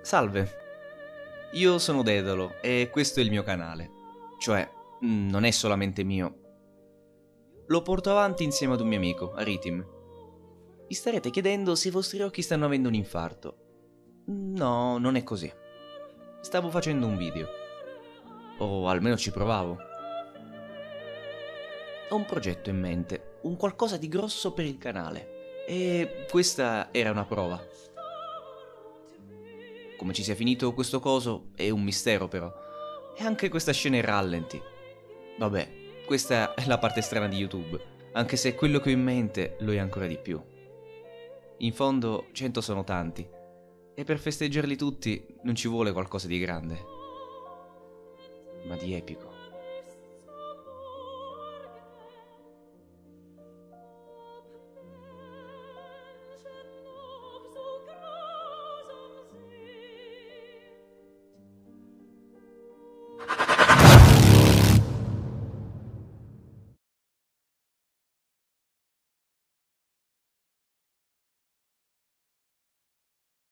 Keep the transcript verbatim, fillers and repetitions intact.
Salve, io sono Dedalo e questo è il mio canale. Cioè, mm, non è solamente mio. Lo porto avanti insieme ad un mio amico, Aritim. Vi starete chiedendo se i vostri occhi stanno avendo un infarto. No, non è così. Stavo facendo un video. O almeno ci provavo. Ho un progetto in mente, un qualcosa di grosso per il canale. E questa era una prova. Come ci sia finito questo coso è un mistero però. E anche questa scena in rallenti. Vabbè, questa è la parte strana di YouTube, anche se quello che ho in mente lo è ancora di più. In fondo, cento sono tanti, e per festeggiarli tutti non ci vuole qualcosa di grande, ma di epico.